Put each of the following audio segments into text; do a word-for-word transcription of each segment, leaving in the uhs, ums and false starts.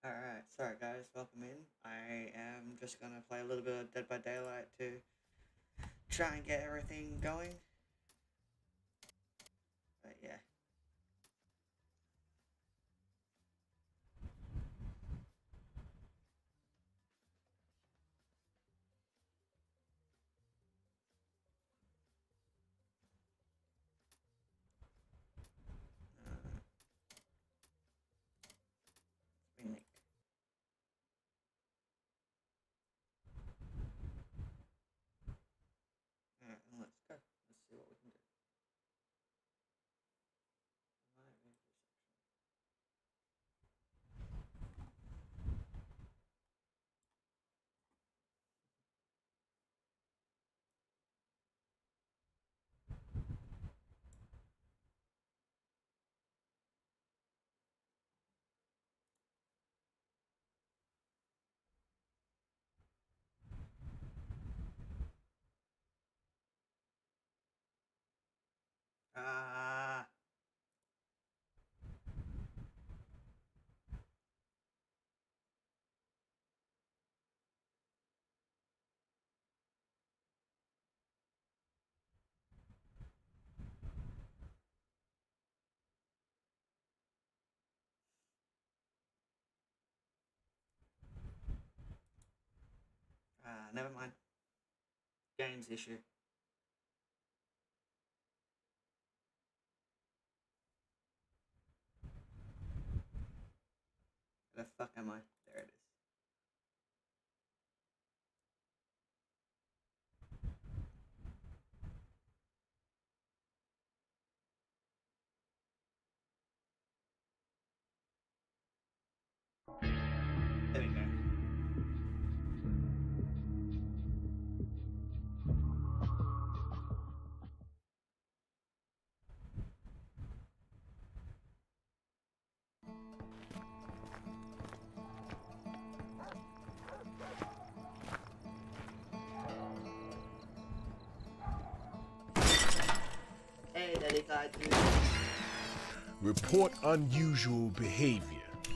Alright, sorry guys, welcome in. I am just gonna play a little bit of Dead by Daylight to try and get everything going. But yeah. Uh, it's been Nick. Alright, and let's go. Let's see what we can do. My intersection. Ah, ah, never mind. Games issue. Where the fuck am I? There it is. There we go. Hey, Daddy Kaiju. Report unusual behavior.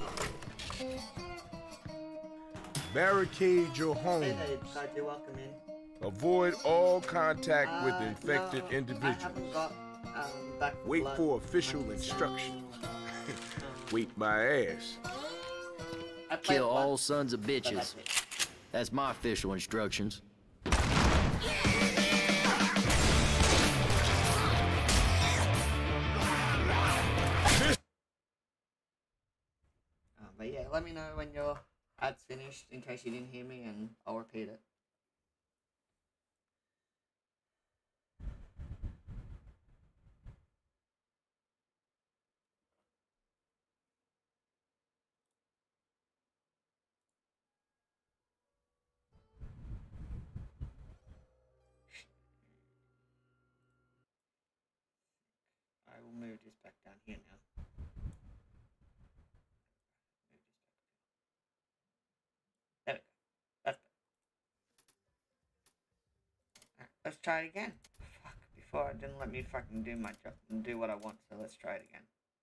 Barricade your home. Hey, Daddy Kaiju, welcome in. Avoid all contact Uh, with infected no, individuals. I haven't got, um, back Wait blood. for official Um, instructions. um, Wait my ass. I played Kill one, all sons of but bitches. that's it. That's my official instructions. Um, but yeah, let me know when your ad's finished in case you didn't hear me, and I'll repeat it. I will move this back down here now. Move this back. There we go. That's better. Alright, let's try it again. Fuck, before it didn't let me fucking do my job and do what I want, so let's try it again.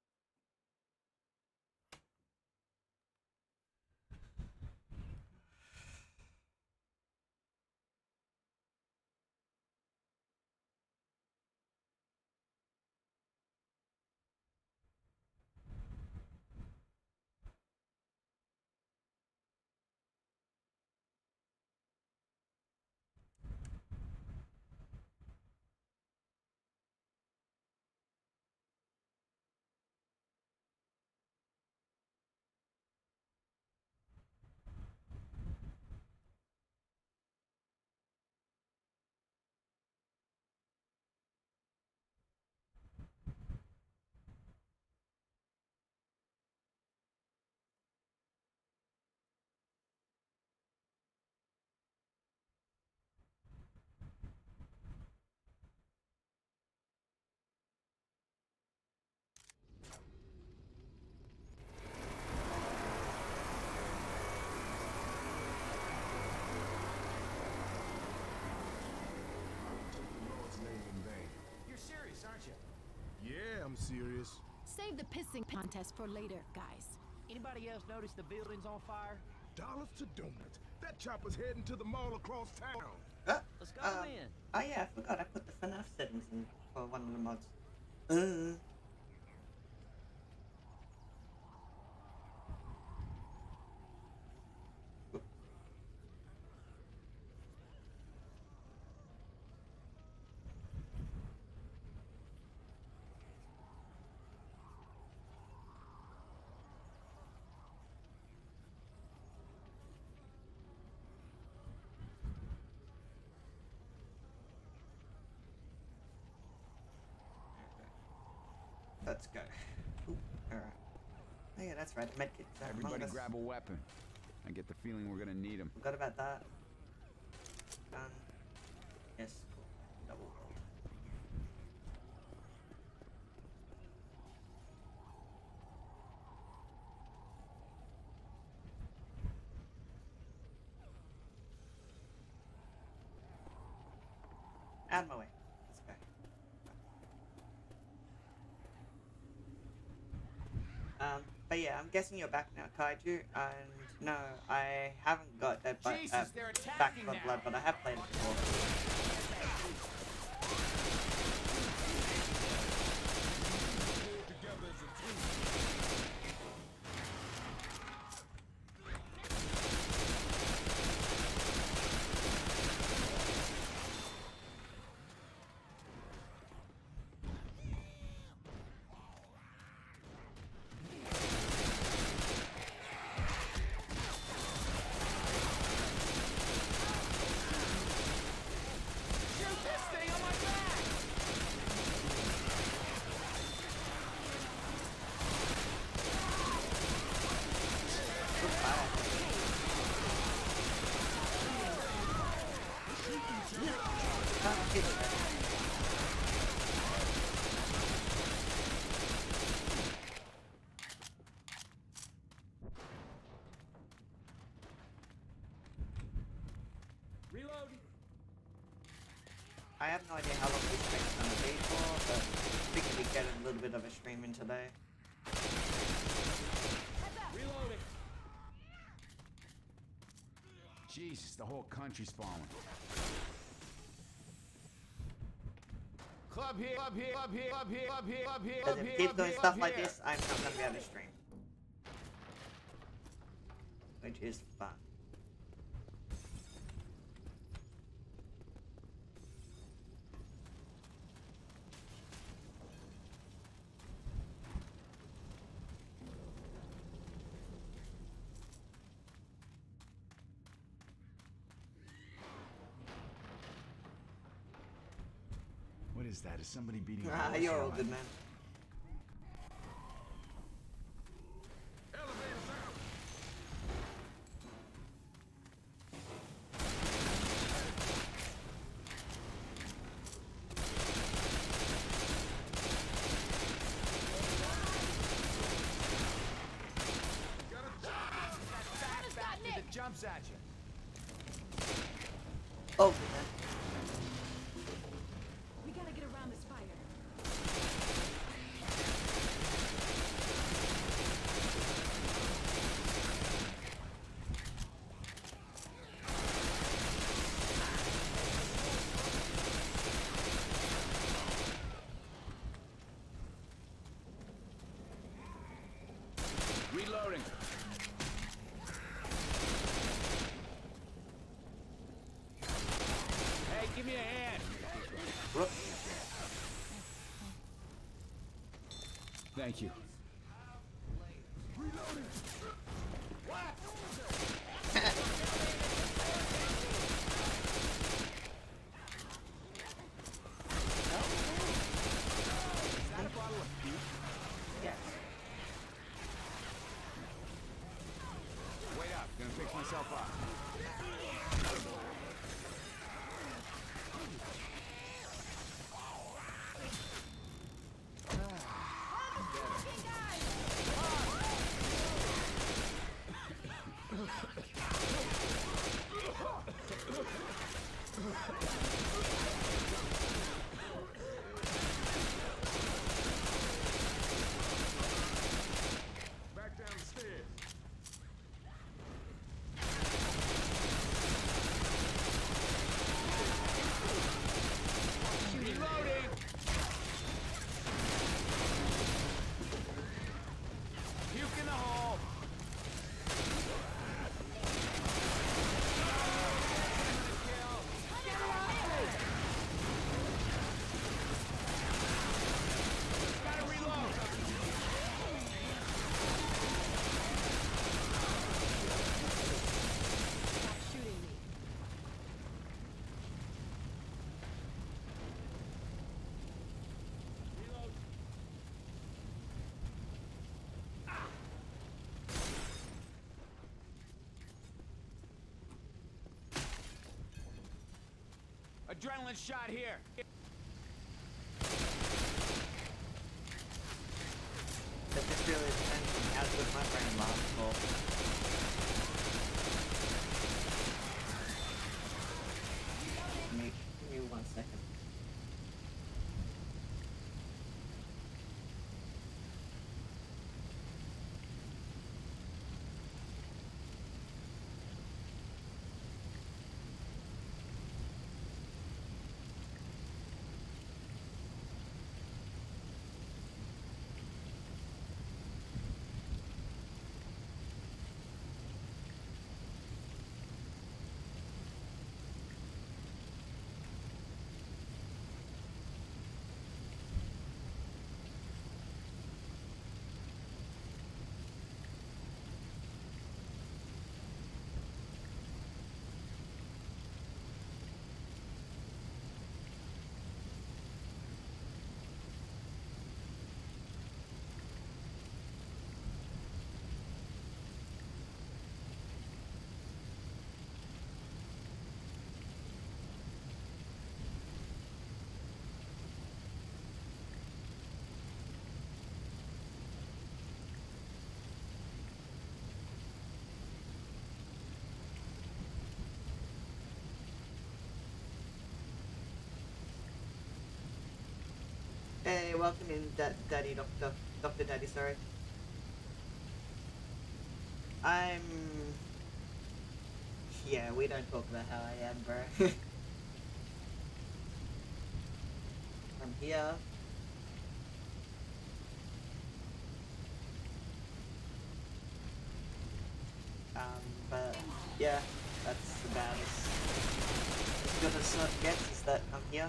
You're serious, aren't you? Yeah, I'm serious. Save the pissing contest for later, guys. Anybody else notice the building's on fire? Dollars to donuts. That chopper's heading to the mall across town. Uh, Let's go um, in. Oh yeah, I forgot I put the FNAF settings in for one of the mods. Uh. Let's go. Ooh, alright. Oh yeah, that's right, the medkits are among Everybody us. grab a weapon. I get the feeling we're gonna need them. Forgot about that. Done. Yes, cool. Double roll. Out of my way. Let's go. Um, but yeah, I'm guessing you're back now, Kaiju. And no, I haven't got that but, Jesus, uh, they're back attacking for now. blood, but I have played it before. Together as a team. Shoot this thing on my back! Ah, hit it. Reload. I have no idea how long this stream's gonna be for, but we could be getting a little bit of a stream in today. Reloading. Jesus, the whole country's falling. Club here, club here, club here, club here, club here, club here, Because club if here, it keeps club doing here, stuff club like here. this, I'm not gonna be able to stream. Which is fun. What is that? Is somebody beating a Ah, horse you're or all what? good, man. Elevators out. That jumps at you. Oh, good, man. We gotta get around this fire. Reloading. Hey, give me a hand. Whoop. Thank you. Yes. Wait up, gonna fix myself up. Adrenaline shot here. That just really depends on how good my brain lasts for. Give me, give me one second. Hey, welcome in, da Daddy Doctor. Doctor Daddy, sorry. I'm... Yeah, we don't talk about how I am, bro. I'm here. Um, but, yeah, that's about as, as good as it gets, is that I'm here.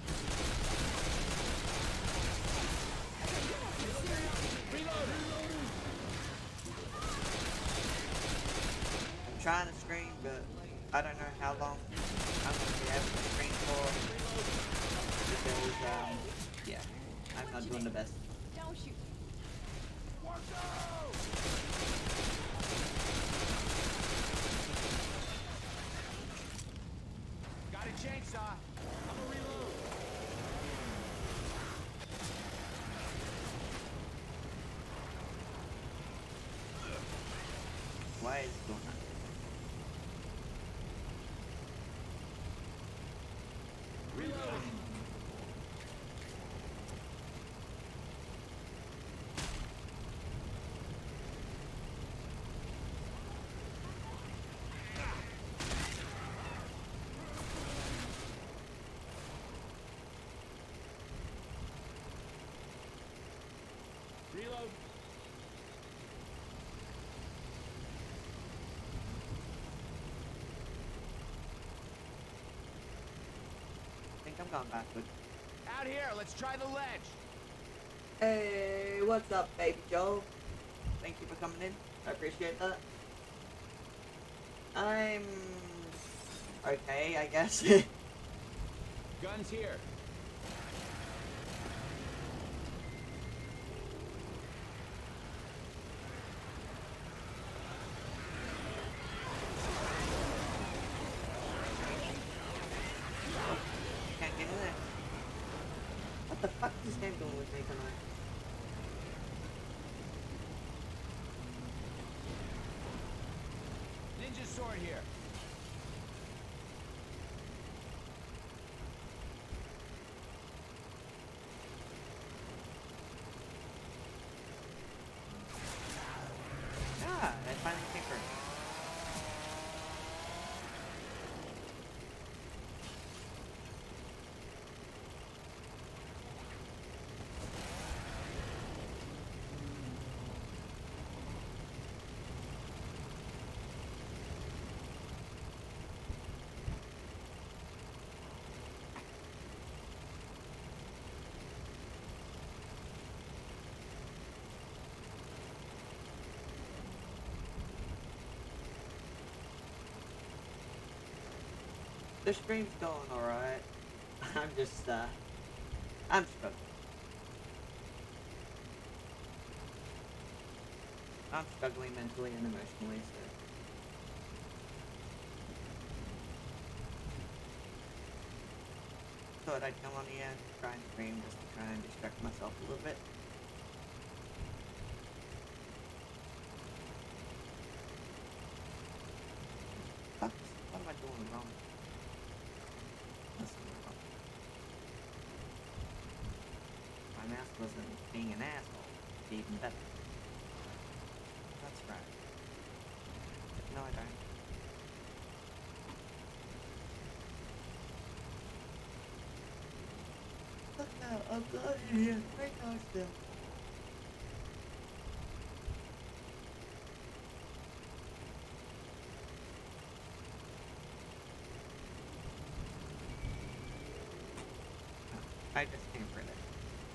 I'm trying to stream, but I don't know how long I'm going to be able to stream for, because, um, yeah, I'm not doing the best. Don't shoot. Got a chainsaw. I'm gonna reload. Why is it going on? Reloading. Reload. I think I'm going backward. Out here, let's try the ledge. Hey, what's up, baby Joe? Thank you for coming in. I appreciate that. I'm... okay, I guess. Guns here. Can't get in there. What the fuck is this game doing with me tonight? Ninja sword here. Ah, I finally came first. The stream's going alright. I'm just, uh, I'm struggling. I'm struggling mentally and emotionally, so. thought I'd come on here and try and stream just to try and distract myself a little bit. Fuck, what am I doing wrong? That's not wrong. My mouse wasn't being an asshole. It's even better. That's right. No, I don't. Look now, I'm glad you're here. Right now, still. I just came for this.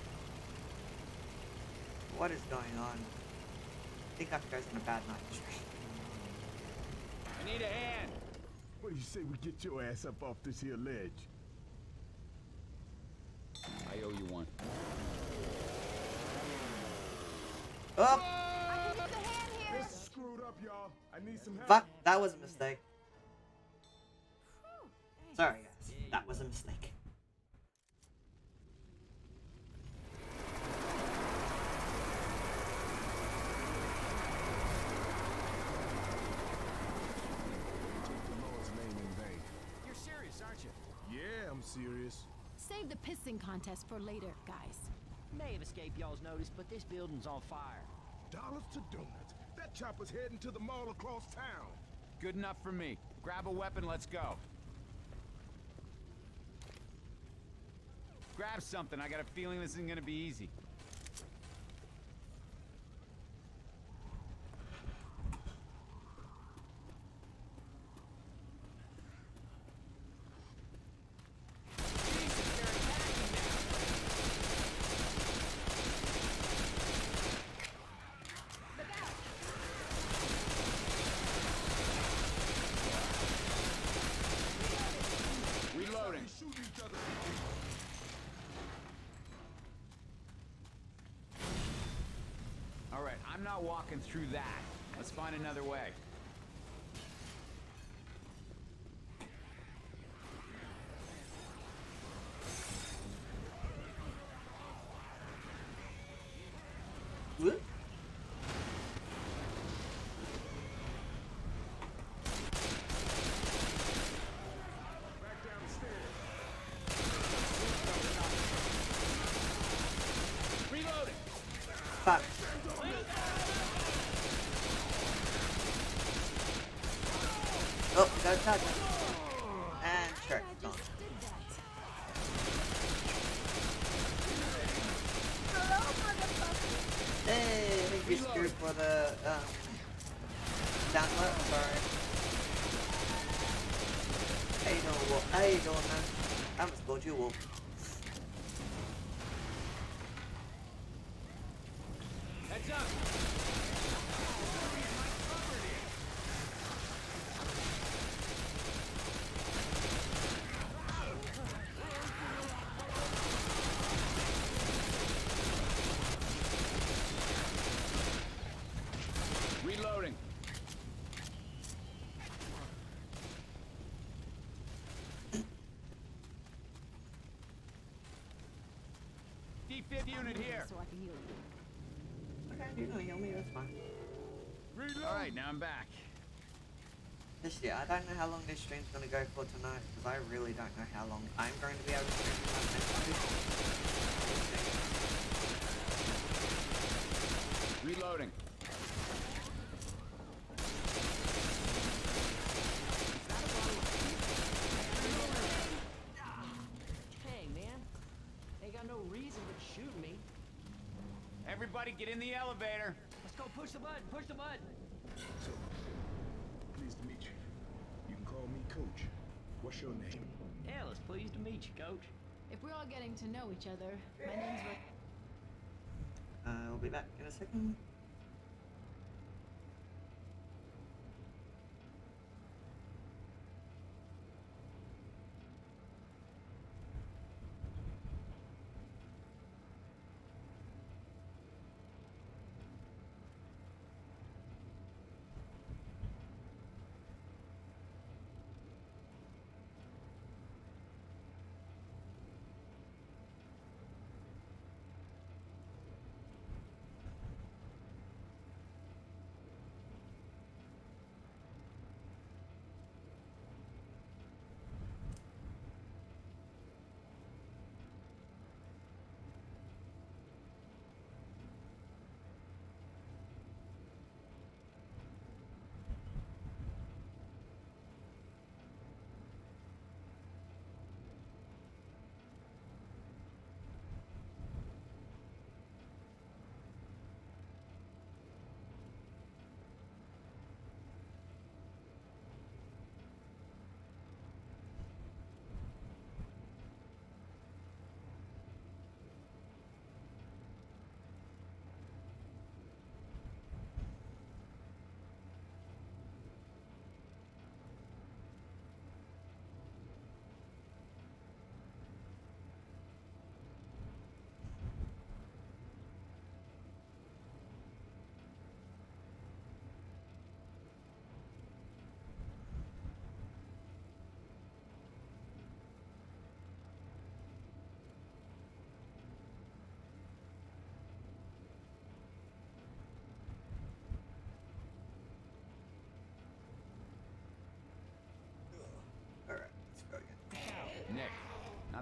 What is going on? I think that guy's in a bad night stream. I need a hand. What do you say we get your ass up off this here ledge? I owe you one. Oh! I can use a hand here. This is screwed up, y'all. I need some help. Fuck, that was a mistake. Sorry guys, that was a mistake. Take the Lord's name in vain. You're serious, aren't you? Yeah, I'm serious. Save the pissing contest for later, guys. May have escaped y'all's notice, but this building's on fire. Dollars to donuts. That chopper's heading to the mall across town. Good enough for me. Grab a weapon, let's go. Grab something. I got a feeling this isn't gonna be easy. Reloading. Shoot each other. All right, I'm not walking through that. Let's find another way. Whoop. Back down the stairs. Reloading. Fuck. Oh, we got a shotgun. And sure, I gone. just did that. Hey, I think we screwed for the um, download. Sorry. How you doing, Wolf? How you doing, man? I almost called you Wolf. Heads up. Reloading. D fifth unit here. So I can heal you. Okay, you're gonna heal me, that's fine. All right, now I'm back. This year, I don't know how long this stream's gonna go for tonight, because I really don't know how long I'm going to be able to stream tonight next week. Reloading. Hey, man. Ain't got no reason but shoot me. Everybody get in the elevator. Let's go push the button. Push the button. So, pleased to meet you. You can call me Coach. What's your name? Ellis, pleased to meet you, Coach. If we're all getting to know each other, my name's Rick. Uh, we'll be back in a second.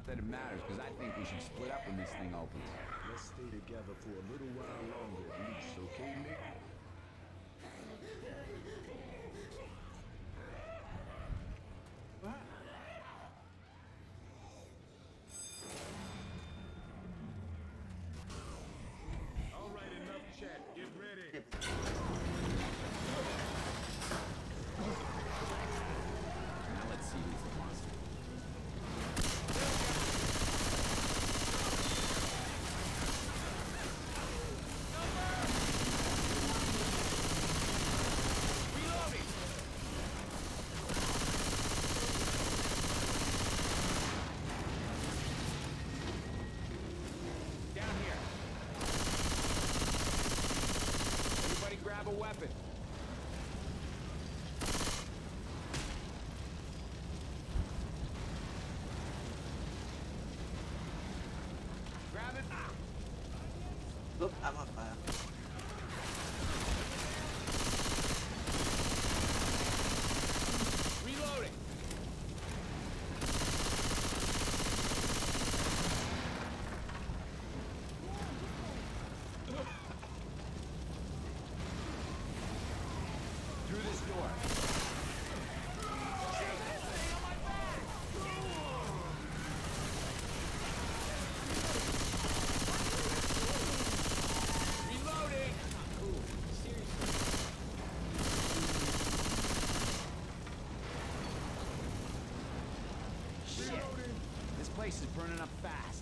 Not that it matters, because I think we should split up when this thing opens. Let's stay together for a little while longer at least, okay, Nick? What? All right, enough chat. Get ready. Now let's see who's the monster. Reloading! Down here. Everybody grab a weapon. Grab it. Ah. Look, I'm on fire. Reloading. Through this door. Reloading. Ooh, seriously. Shit. This place is burning up fast.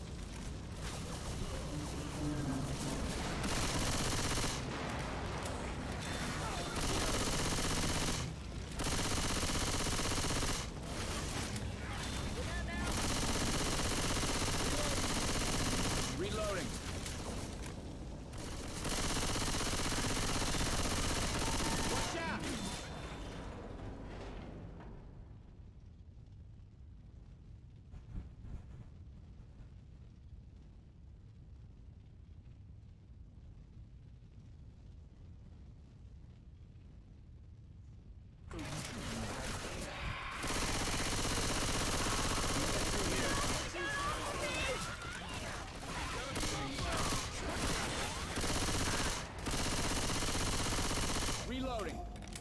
Reloading. Watch out! Reloading.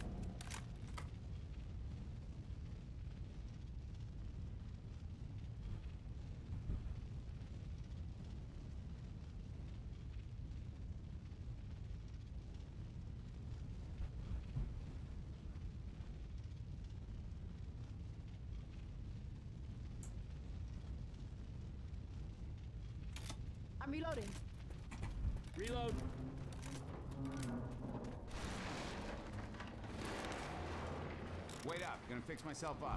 I'm reloading. Reload. Wait up. Gonna fix myself up.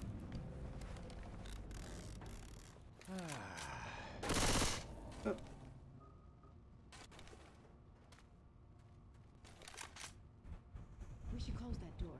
We should close that door.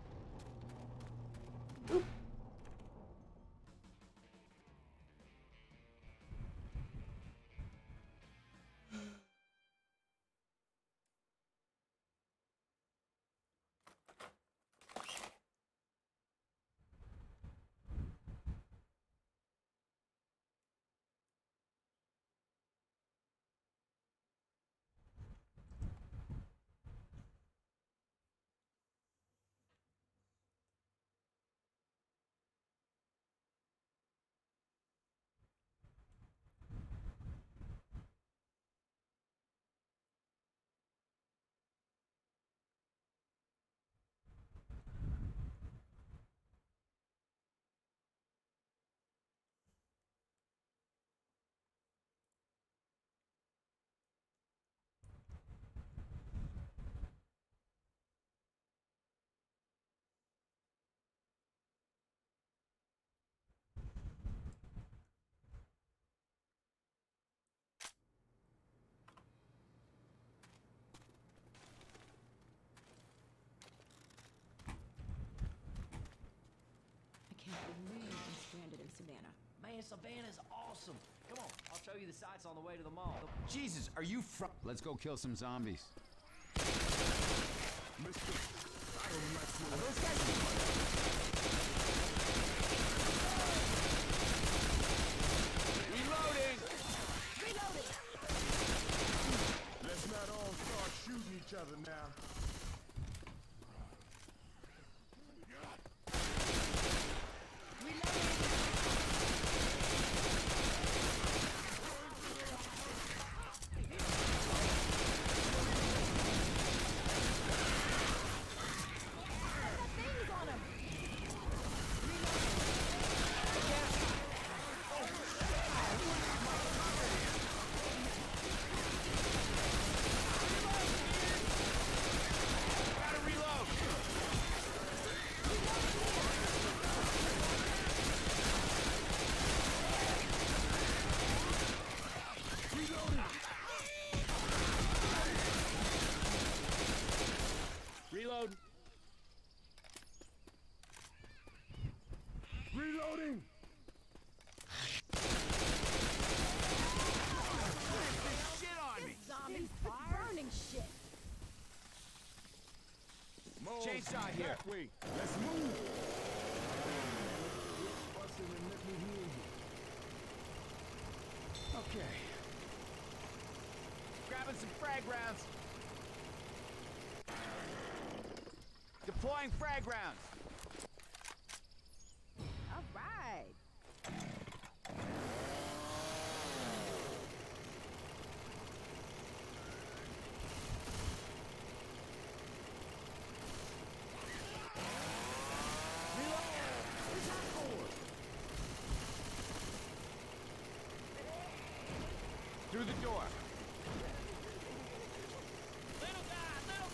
Savannah. Man, Savannah's awesome. Come on, I'll show you the sights on the way to the mall. Jesus, are you fr- Let's go kill some zombies. Mister, I don't like you. Are those guys? chainsaw here. That way. Let's move. Quit fussing and let me hear you. Okay. Grabbing some frag rounds. Deploying frag rounds. All right. Through the door. Little guy, little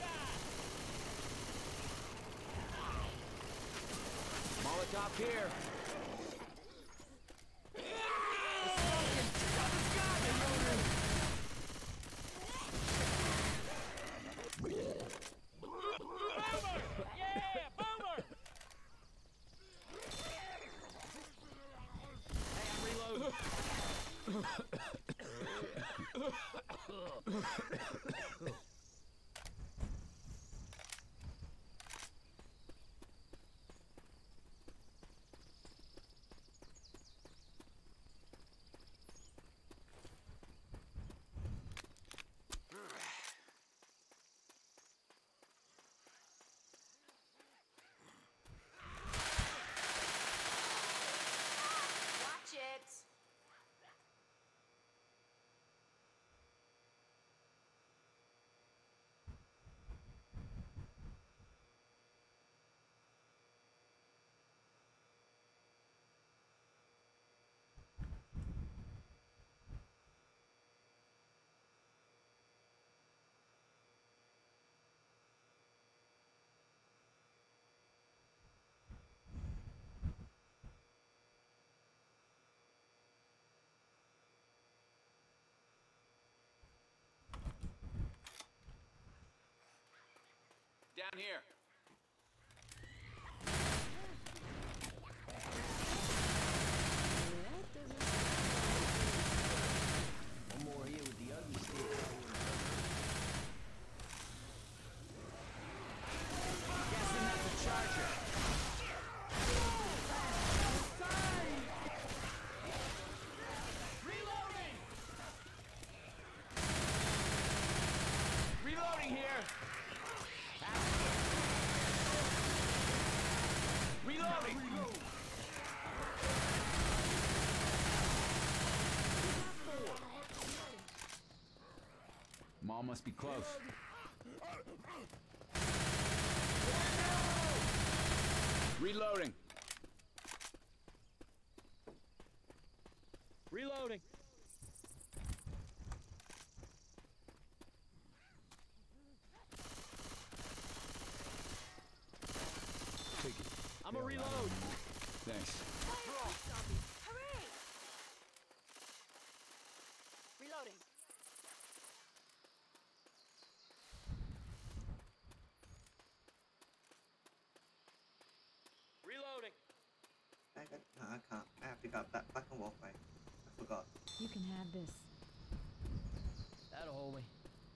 guy! Molotov here. Boomer! Yeah, boomer! Hey, I'm reloading. Watch it. Down here. One more here with the ugly stick. Guessing that's a charger. Reloading! Reloading here. Reloading. Mall must be close. Reloading. Reloading. Take it. I'm a reload. Thanks. Hooray! Reloading. Reloading. I got, no, I can't. I have to go up that fucking walkway. I forgot. You can have this. That'll hold me.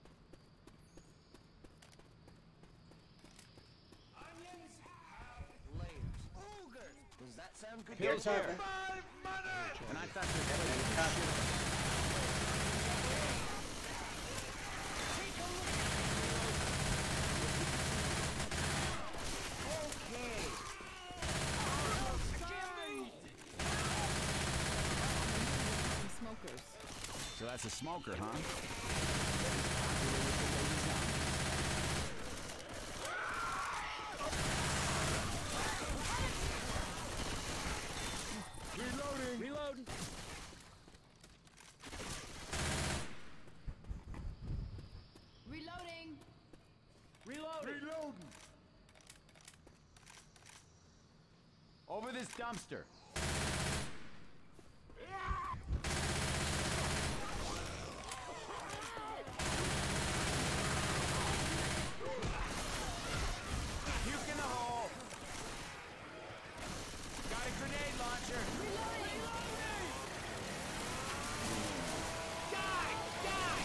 Does that sound good? Here's Yes, here. sir. And I thought this. Some smokers. So that's a smoker, huh? Reloading. Reloading. Reloading. Reloading. Reloading. Over this dumpster. Puke in the hole. Got a grenade launcher. Die! Die!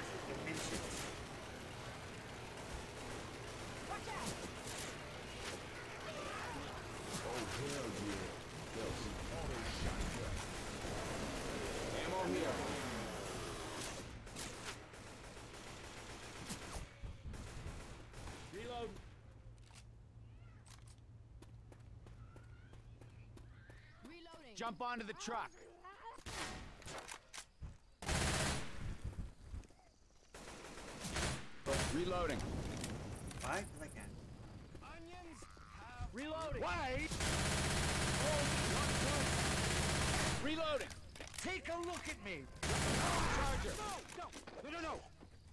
massive dimensions. Watch out! Oh, hell yeah. There's an auto shotgun. Ammo here. Reload. Reloading. Jump onto the truck. Reloading. Why? Because I can. Onions! Reloading. Wait. Reloading. Take a look at me! Charger. No! No, no, no!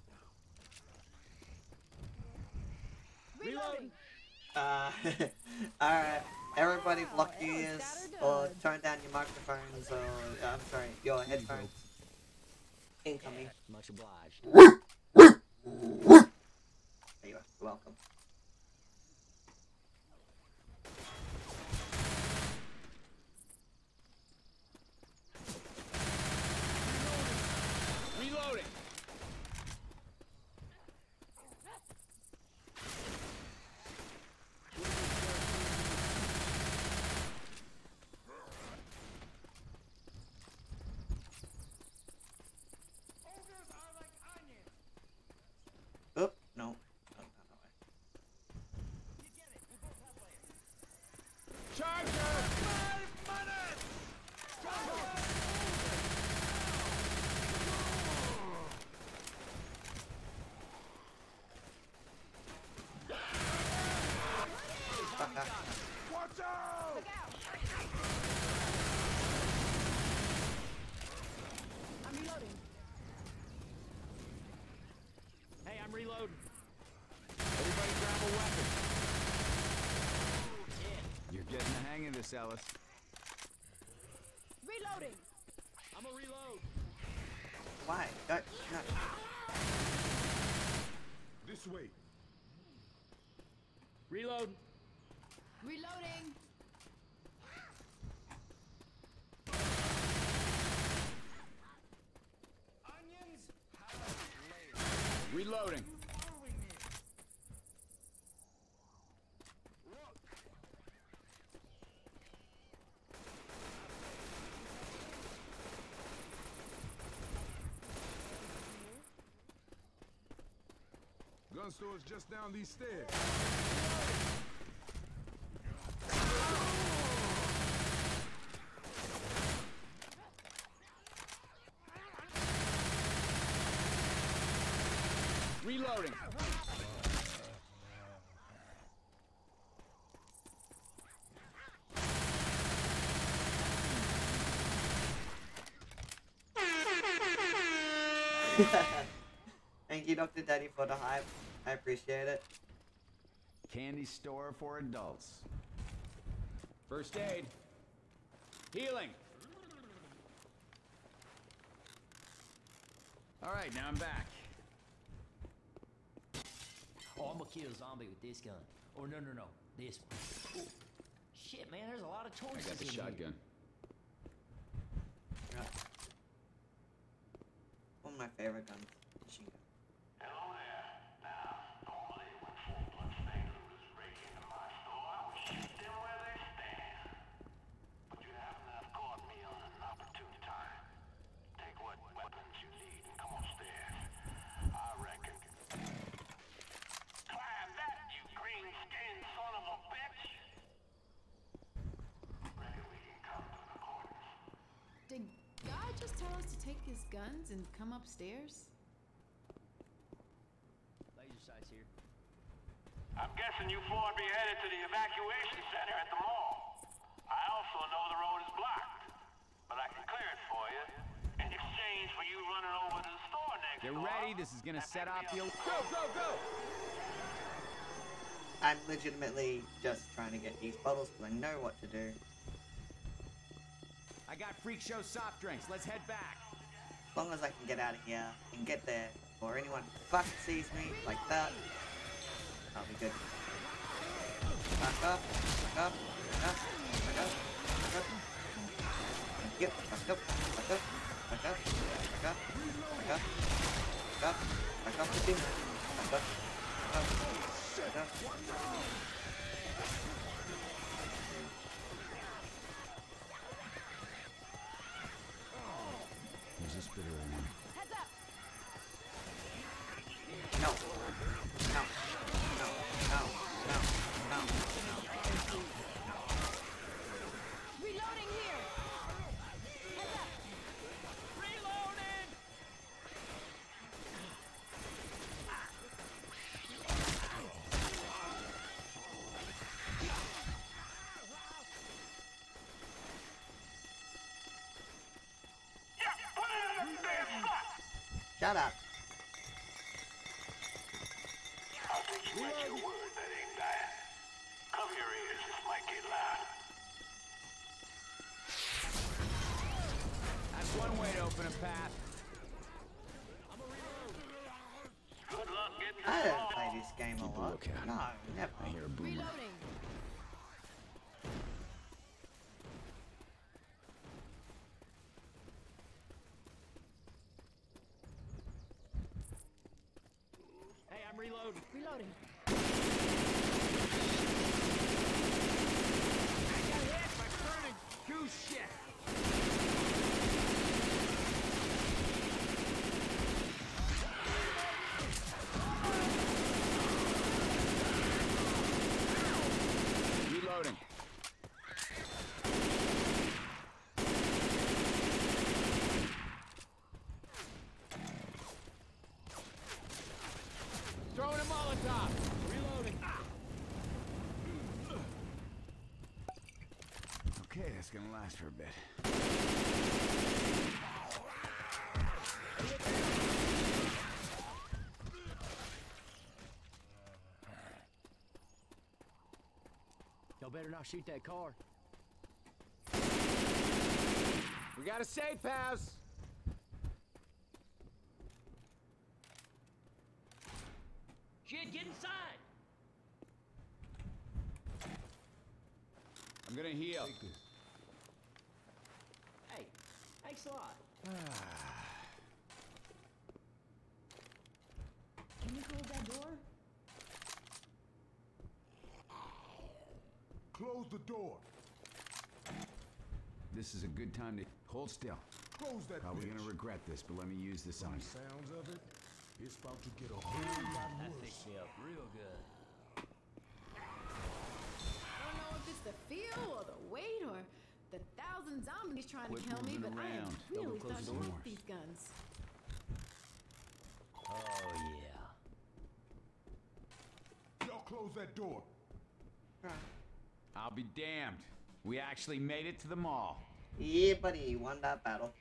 Reloading. Uh, alright. Everybody block your Oh, ears is that or or done? turn down your microphones or, I'm sorry, your headphones. Incoming. Much obliged. There you are. You're welcome. Reloading. Ogres are like onions! Oop, no. No, not that way. You get it, we both have layers. Charger. Five minutes! Fuck that. Watch out! Look out. I'm reloading. Hey, I'm reloading. Everybody grab a weapon. You're getting the hang of this, Ellis. Reloading. I'm a reload. Why? Don't, no. This way. Reload. Reloading. Onions! Reloading. Following me! Look! Gun store's just down these stairs. Reloading. Thank you, Doctor Daddy, for the hype. I appreciate it. Candy store for adults. First aid. Healing. All right, now I'm back. Oh, I'm gonna kill a zombie with this gun. Or no, no, no, this one. Ooh. Shit, man, there's a lot of I choices got the in here. shotgun. Yeah. One of my favorite guns. Machine gun. Hello there. Now, normally when full blood-stained looters break into my store, I would shoot them where they stand. But you happen to have caught me on an opportune time. Take what weapons you need and come upstairs. I reckon. Climb that, you green-skinned son of a bitch! Reckon we can come to an accordance. Did God just tell us to take his guns and come upstairs? Laser sights here. I'm guessing you four would be headed to the evacuation center at the mall. I also know the road is blocked, but I can clear it for you in exchange for you running over to the store next Get door. ready. This is gonna and set pick off me the. up. Go, go, go! I'm legitimately just trying to get these bottles because I know what to do. I got Freak Show soft drinks. Let's head back. As long as I can get out of here and get there before anyone fucking sees me like that, I'll be good. Back up, back up, back up, back up, back up. Yep, back up, back up, back up, back up, back up. Back up. Back up the team. Back up. Back up. Back up. There's a spitter one. Heads up. No. No. No. No. No. No. No. Reloading here. Heads up. Reloading! Shut up. I'll take you at your word, that ain't bad. Cover your ears, this might get loud. That's one way to open a path. Good luck getting I this don't ball. play this game a Keep a lot. lookout. No, never. I hear a boomer. Reloading. Hey, I'm reloading. Reloading. I got hit by burning goose shit. Reloading. Throwing a Molotov. Reloading. Okay, that's gonna last for a bit. Y'all better not shoot that car. We got a safe house. Shit, get inside! I'm gonna heal. Take this. Hey, thanks a lot. Can you close that door? Close the door. This is a good time to hold still. Close that Probably bitch. gonna regret this, but let me use this on From you. the sounds of it, it's about to get a whole lot That worse. fixed me up real good. I don't know if it's the feel or the weight or the thousand zombies trying Quit to kill me, moving but I am around. really Double close starting to the like doors. these guns. Oh, yeah. Y'all close that door. I'll be damned. We actually made it to the mall. Yeah, buddy, you won that battle.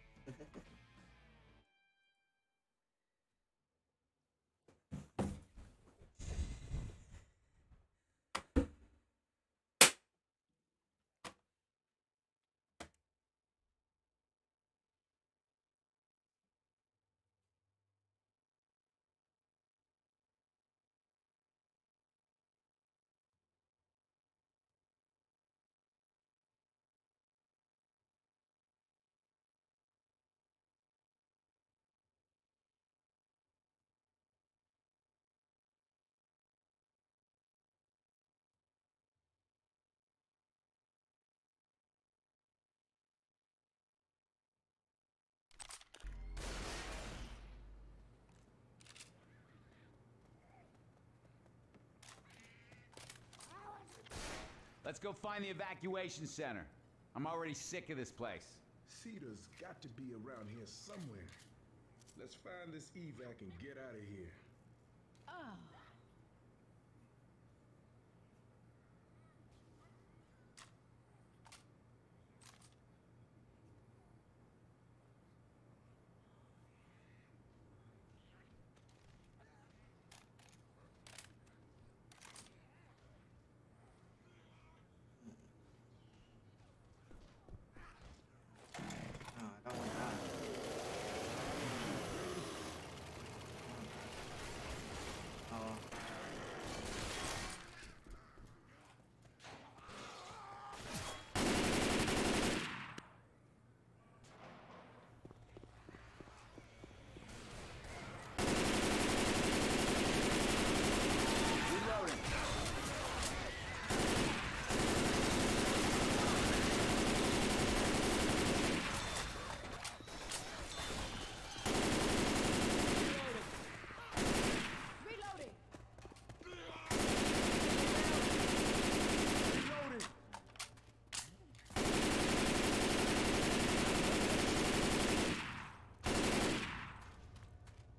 Let's go find the evacuation center. I'm already sick of this place. Cedar's got to be around here somewhere. Let's find this evac and get out of here. Oh. No, I don't want that. Oh.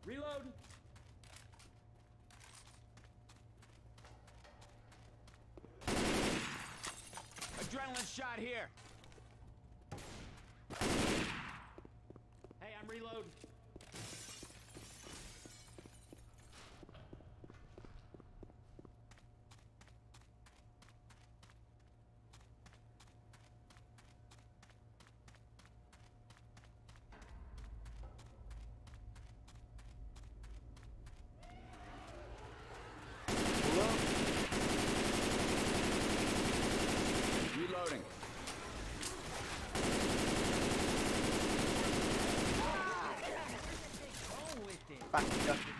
Reload. Adrenaline shot here. Hey, I'm reloading. Reloading. Wrong with it? Fuck, you got me.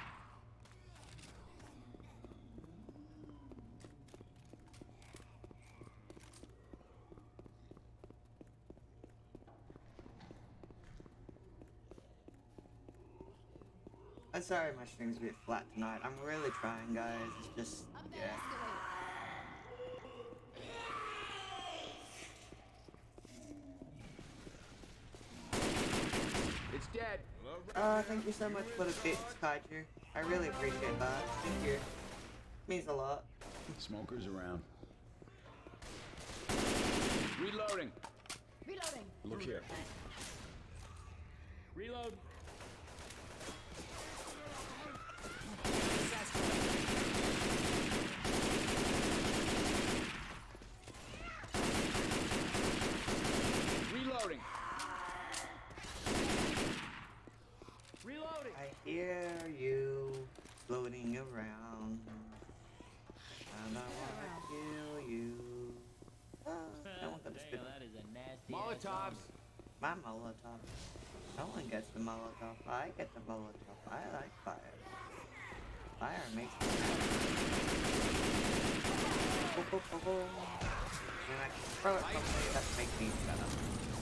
I'm sorry my string's a bit flat tonight. I'm really trying, guys. It's just, Up that yeah. escalator. It's dead. Uh, thank you so much for the bits, Kaiju. I really appreciate that. Thank you. Means a lot. Smokers around. Reloading. Reloading. Look here. Reload. Reloading. Reloading. I hear you floating around. And I wanna kill you. Ah, no one got the spit. Damn, that is a nasty Molotovs. My Molotov. No one gets the Molotov. I get the Molotov. I like fire. Fire makes me ho, ho, ho, ho. And I can throw it somewhere that makes me better.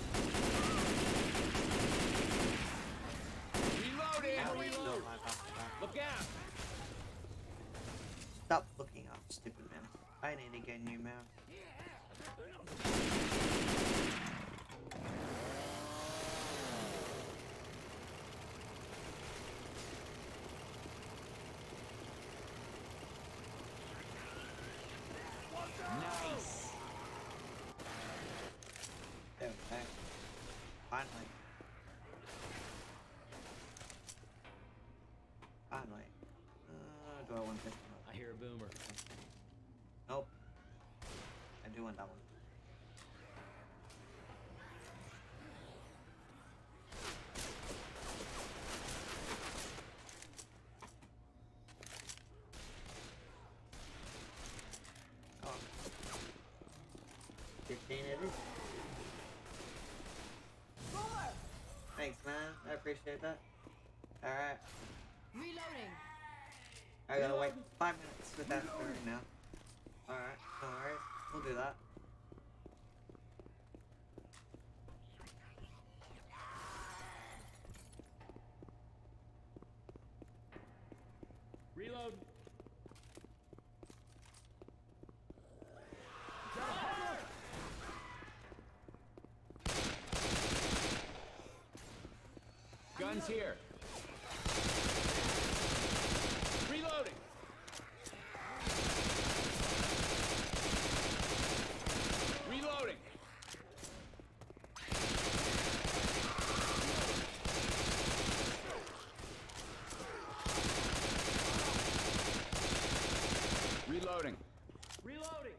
Reloading. Now we know my Molotov. Look out. Stop looking up, stupid man. I need to get a new mount. Nice. There, there. Finally. Finally. Uh, do I want this one? I hear a boomer. Nope. I do want that one. Oh. fifteen it is. Boomer. Thanks, man. I appreciate that. Alright. Reloading. I gotta wait five minutes with that story now. Alright, no worries. We'll do that. Reload. Guns here. Reloading. Reloading. Reloading. Reloading.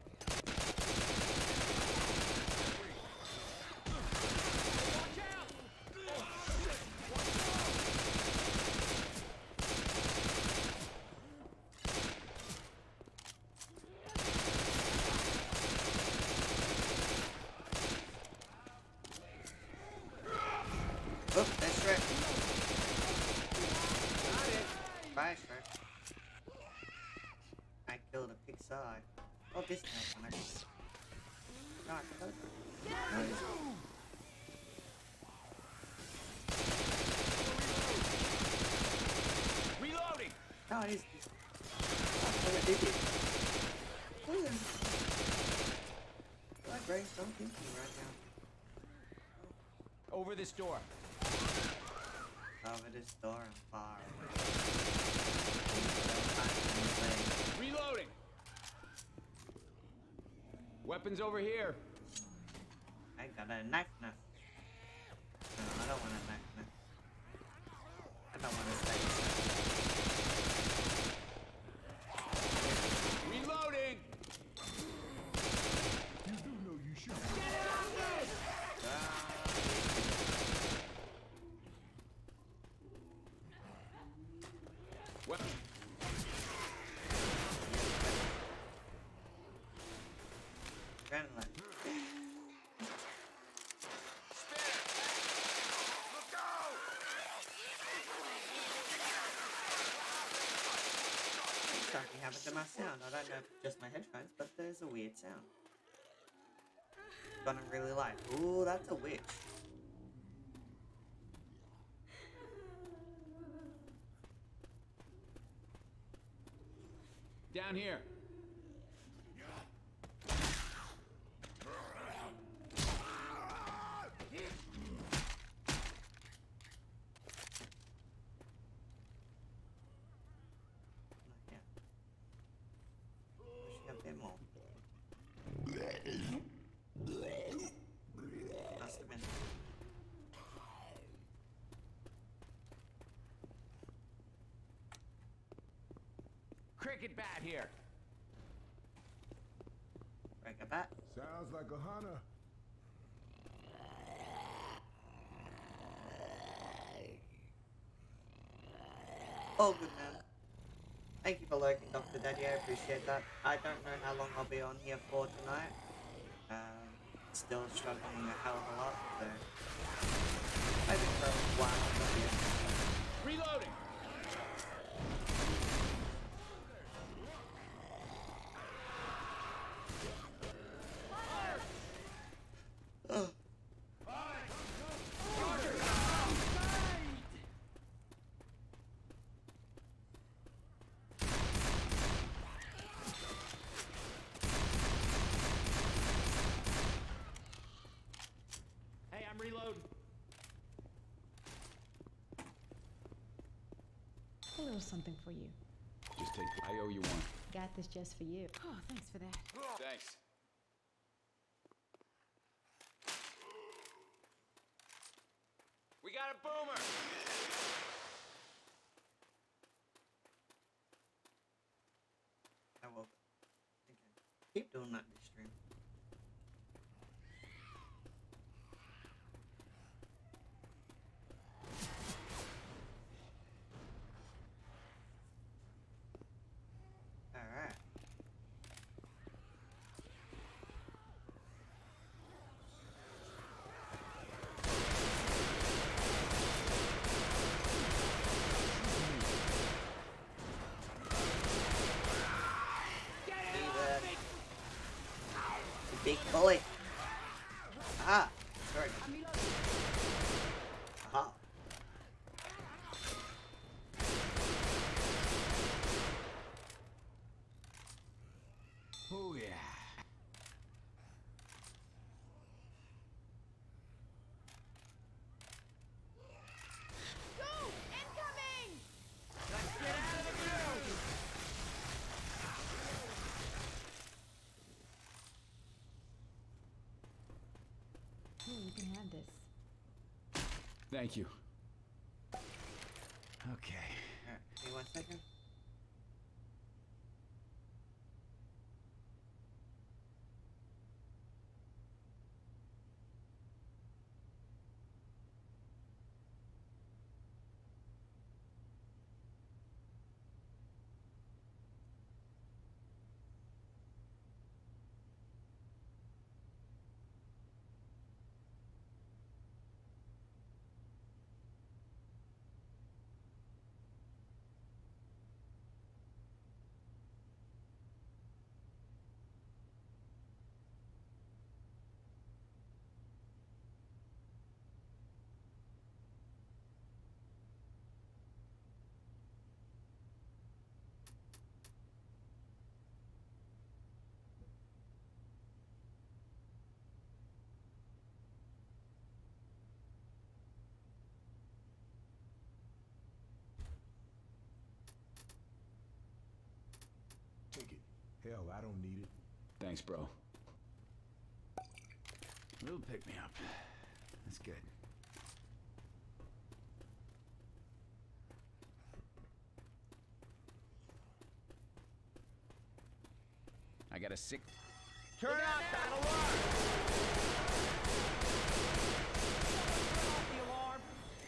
Oh, that's right. Bye, Shrek. I killed a Pixar. Oh, this time. Nice. God, nice. Reloading. No, it is. Oh, I did it. My brain's don't think me right now. Over this door. Over this door and far away. Weapons over here. I got a knife now. No, I don't want a knife now. I don't want to stay. Reloading. You do know you should. What? Adrenaline. Something happened to my sound. I don't know if it's just my headphones, but there's a weird sound. Gonna really like. Ooh, that's a witch. Down here. Yeah. Pushing a bit more. Must have been. Cricket bat here. Break a bat. Sounds like a hunter. Oh, good man. Thank you for lurking, Doctor Daddy. I appreciate that. I don't know how long I'll be on here for tonight. Um, still struggling a hell of a lot, so maybe for a while. But yeah. Reloading. Ugh. Hey, I'm reloading. A little something for you. Just take. I owe you one. Got this just for you. Oh, thanks for that. Thanks. We got a boomer. I will. Okay. Keep doing that this stream. Alright. Big bully. Ah, sorry. Aha. Oh yeah. Go! Incoming! Here, you can have this. Thank you. Okay. Alright, give me one second. Take it. Hell, I don't need it. Thanks, bro. little pick me up. That's good. I got a sick. Turn off that alarm! The alarm.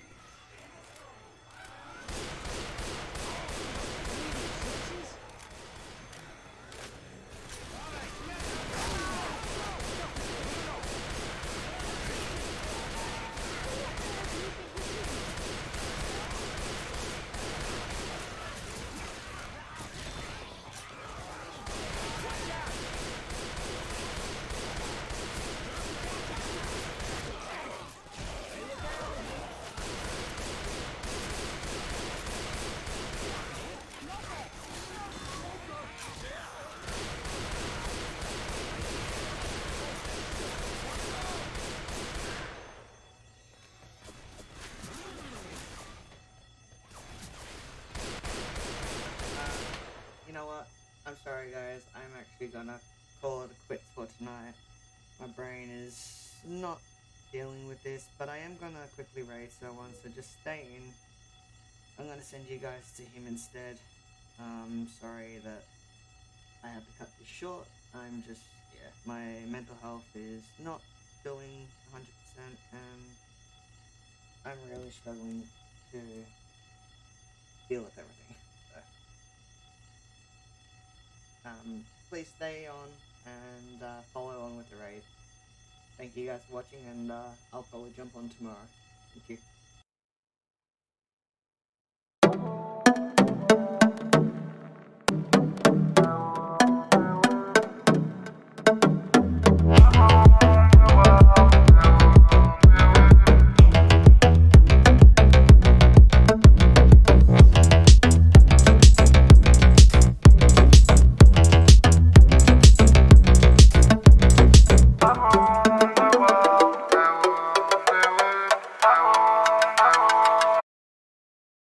You know what? I'm sorry guys, I'm actually gonna call it a quits for tonight. My brain is not dealing with this, but I am gonna quickly raid someone, so just stay in. I'm gonna send you guys to him instead. Um, sorry that I have to cut this short. I'm just, yeah, my mental health is not doing one hundred percent, and I'm really struggling to deal with everything. So. Um, please stay on and uh, follow on with the raid. Thank you guys for watching, and uh, I'll probably jump on tomorrow. Thank you.